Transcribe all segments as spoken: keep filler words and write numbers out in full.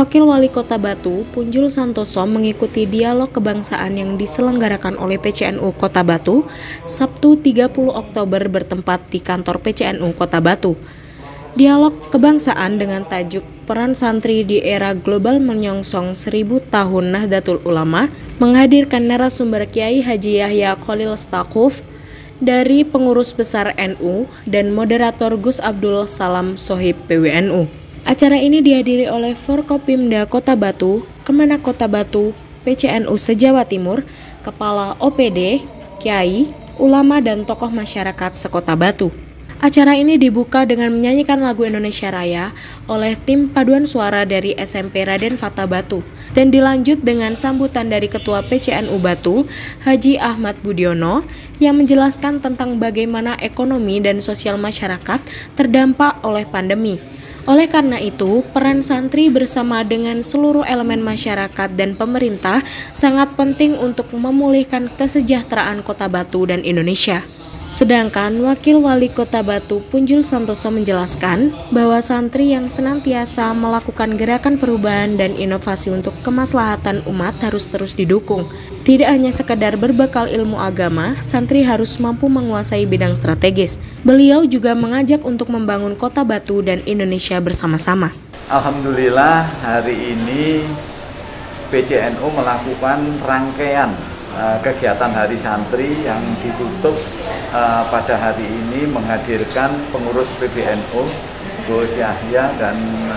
Wakil Wali Kota Batu, Punjul Santoso mengikuti dialog kebangsaan yang diselenggarakan oleh P C N U Kota Batu, Sabtu tiga puluh Oktober bertempat di kantor P C N U Kota Batu. Dialog kebangsaan dengan tajuk Peran Santri di Era Global Menyongsong Seribu Tahun Nahdlatul Ulama menghadirkan narasumber Kiai Haji Yahya Khalil Stakuf dari Pengurus Besar N U dan moderator Gus Abdul Salam Sohib P W N U. Acara ini dihadiri oleh Forkopimda Kota Batu, Kemenak Kota Batu, P C N U se-Jawa Timur, Kepala O P D, Kiai, ulama dan tokoh masyarakat sekota Batu. Acara ini dibuka dengan menyanyikan lagu Indonesia Raya oleh tim paduan suara dari S M P Raden Fata Batu dan dilanjut dengan sambutan dari Ketua P C N U Batu, Haji Ahmad Budiono, yang menjelaskan tentang bagaimana ekonomi dan sosial masyarakat terdampak oleh pandemi. Oleh karena itu, peran santri bersama dengan seluruh elemen masyarakat dan pemerintah sangat penting untuk memulihkan kesejahteraan Kota Batu dan Indonesia. Sedangkan Wakil Wali Kota Batu Punjul Santoso menjelaskan bahwa santri yang senantiasa melakukan gerakan perubahan dan inovasi untuk kemaslahatan umat harus terus didukung. Tidak hanya sekedar berbekal ilmu agama, santri harus mampu menguasai bidang strategis. Beliau juga mengajak untuk membangun Kota Batu dan Indonesia bersama-sama. Alhamdulillah hari ini P C N U melakukan rangkaian uh, kegiatan Hari Santri yang ditutup uh, pada hari ini menghadirkan pengurus P B N U, Gus Yahya dan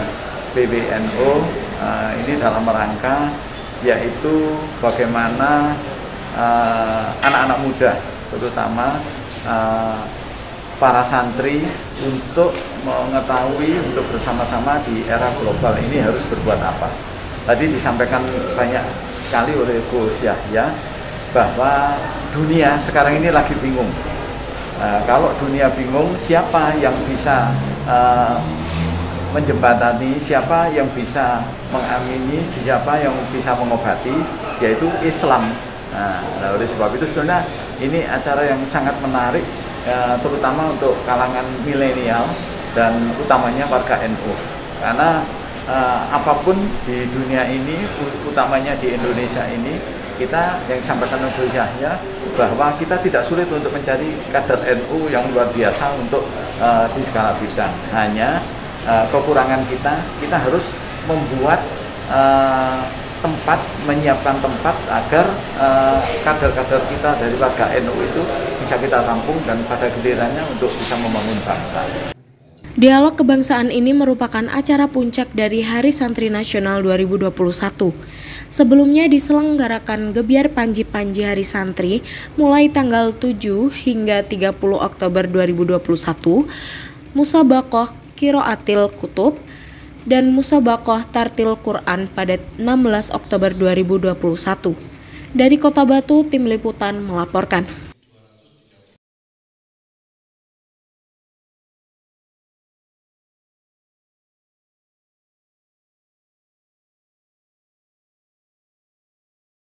P B N U uh, ini dalam rangka yaitu bagaimana anak-anak uh, muda terutama uh, para santri untuk mengetahui untuk bersama-sama di era global ini harus berbuat apa. Tadi disampaikan banyak sekali oleh Gus Yahya bahwa dunia sekarang ini lagi bingung. Uh, kalau dunia bingung, siapa yang bisa uh, menjembatani, siapa yang bisa mengamini, siapa yang bisa mengobati, yaitu Islam. Nah, oleh sebab itu sebenarnya ini acara yang sangat menarik, ya, terutama untuk kalangan milenial dan utamanya warga N U. Karena uh, apapun di dunia ini, utamanya di Indonesia ini, kita yang sampaikan Gus Yahya bahwa kita tidak sulit untuk mencari kader N U yang luar biasa untuk uh, di segala bidang. Hanya Uh, kekurangan kita, kita harus membuat uh, tempat, menyiapkan tempat agar kader-kader uh, kita dari warga N U itu bisa kita tampung dan pada gilirannya untuk bisa membangun bangsa. Dialog kebangsaan ini merupakan acara puncak dari Hari Santri Nasional dua ribu dua puluh satu. Sebelumnya diselenggarakan gebyar Panji-Panji Hari Santri mulai tanggal tujuh hingga tiga puluh Oktober dua ribu dua puluh satu, Musabaqah Qiraatil Kutub, dan Musabaqah Tartil Quran pada enam belas Oktober dua ribu dua puluh satu. Dari Kota Batu, Tim Liputan melaporkan.